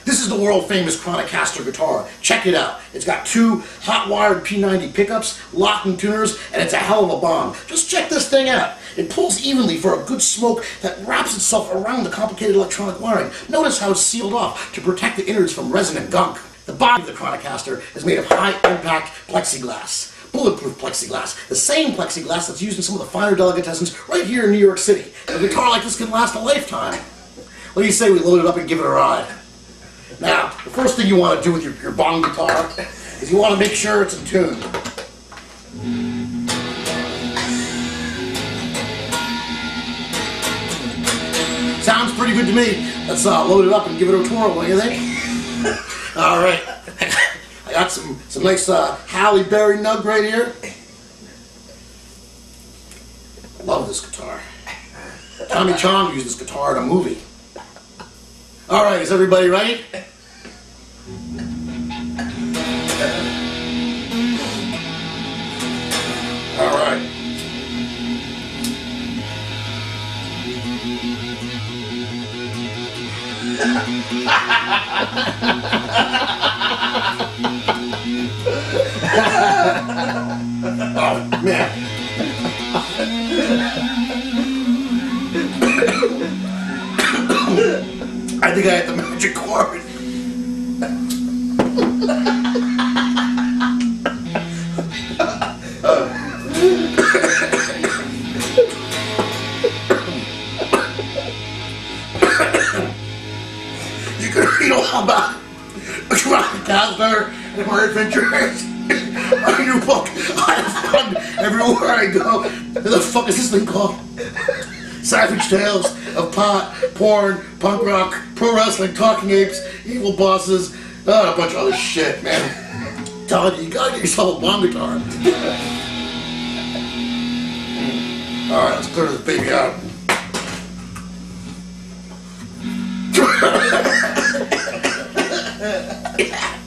This is the world-famous ChroniCaster guitar. Check it out. It's got 2 hot-wired P90 pickups, locking tuners, and it's a hell of a Bong. Just check this thing out. It pulls evenly for a good smoke that wraps itself around the complicated electronic wiring. Notice how it's sealed off to protect the innards from resin and gunk. The body of the ChroniCaster is made of high-impact plexiglass. Bulletproof plexiglass. The same plexiglass that's used in some of the finer delicatessens right here in New York City. A guitar like this can last a lifetime. What do you say we load it up and give it a ride? Now, the first thing you want to do with your Bong guitar is you want to make sure it's in tune. Sounds pretty good to me. Let's load it up and give it a twirl, what do you think? Alright. I got some nice Halle Berry nug right here. I love this guitar. Tommy Chong used this guitar in a movie. Alright, is everybody ready? Alright. Oh, man. I think I hit the magic chord. You can read all about ChroniCaster and my adventures. My new book. I have fun everywhere I go. What the fuck is this thing called? Savage Tales of Pot, Porn, Punk Rock, Pro Wrestling, Talking Apes, Evil Bosses, a bunch of other shit, man. I'm telling you, you gotta get yourself a Bong guitar. Alright, let's clear this baby out. Yeah.